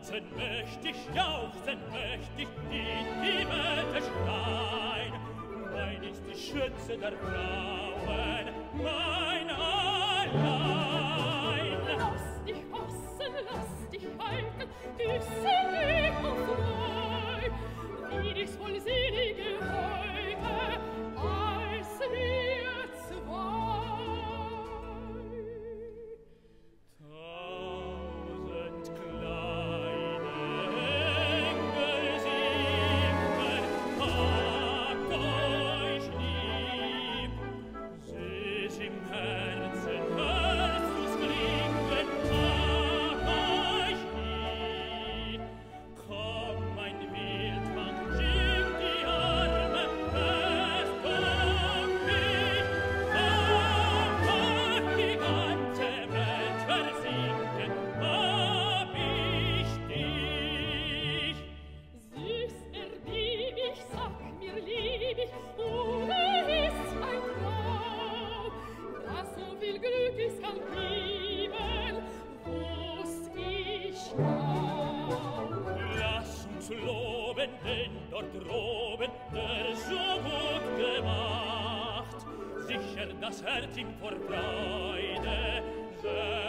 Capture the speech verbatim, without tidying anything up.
tanzen möcht ich, jauchzen möcht ich, in die Welt schreien. Mein ist die Schütze der Frauen, mein allein. Lass dich fassen, lass dich halten, küsse mich auf frei, wie dich's wohl selige heute, als wir zwei. Tausend kleine Engel singen, habt euch lieb, süß im Herzen hörst du's klingen, habt euch lieb. Komm, mein Wildfang, schieb die Arme, fest um mich, komm, hört die ganze Welt versinken, hab ich dich. Süß erlieb ich, sag mir lieb ich, oder ist's ein Traum, dass so viel Glück ist kann geben, wusst ich kaum. Lass uns loben, denn dort droben der so gut gemacht, sicher das Herz ihm vor Freude